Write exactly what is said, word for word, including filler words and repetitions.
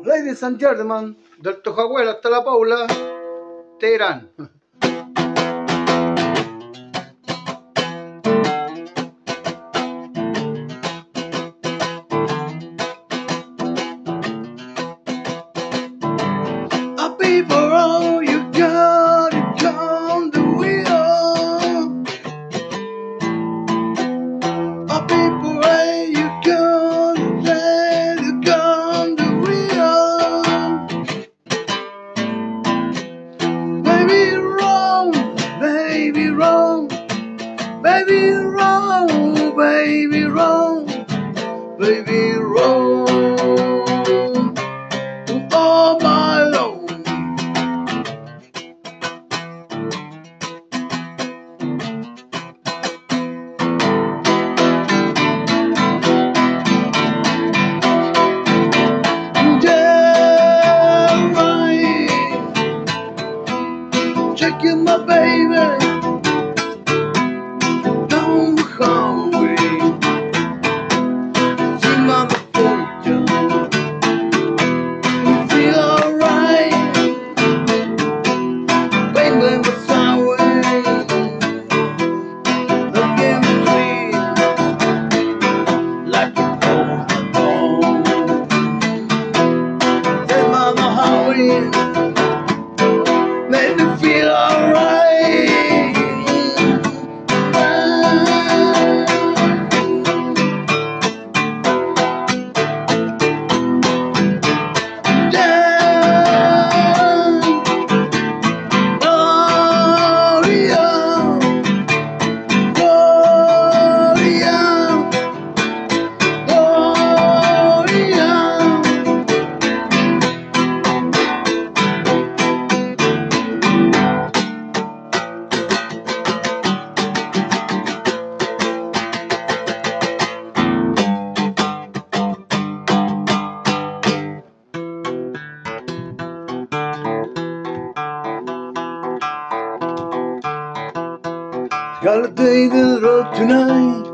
Ladies and gentlemen, del Tojahuel hasta la Paula, Teherán. A people, oh, you got it on the wheel. A people, hey, you got it, hey, you got the wheel. Baby, wrong, baby, wrong, baby, wrong, baby, wrong, baby, wrong. All my love. Yeah, right. Checking my baby. Don't be hungry. See my fortune. Feel alright. Baby, what's my way? Look at me sweet. Like a phone. Hey, mama, how are you? Make me feel alright. Gotta take the road tonight.